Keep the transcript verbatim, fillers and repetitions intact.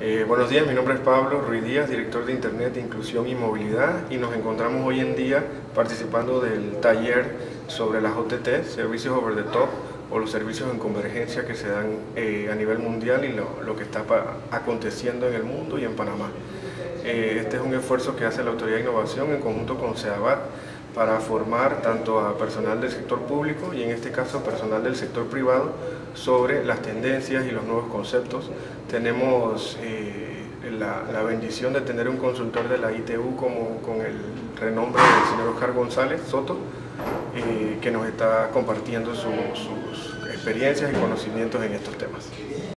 Eh, buenos días, mi nombre es Pablo Ruiz Díaz, director de Internet, Inclusión y Movilidad, y nos encontramos hoy en día participando del taller sobre las O T T, Servicios Over the Top, o los servicios en convergencia que se dan eh, a nivel mundial y lo, lo que está aconteciendo en el mundo y en Panamá. Eh, este es un esfuerzo que hace la Autoridad de Innovación en conjunto con SEDABAT para formar tanto a personal del sector público y en este caso personal del sector privado sobre las tendencias y los nuevos conceptos. Tenemos eh, la, la bendición de tener un consultor de la I T U como, con el renombre del señor Oscar González Soto, eh, que nos está compartiendo su, sus experiencias y conocimientos en estos temas.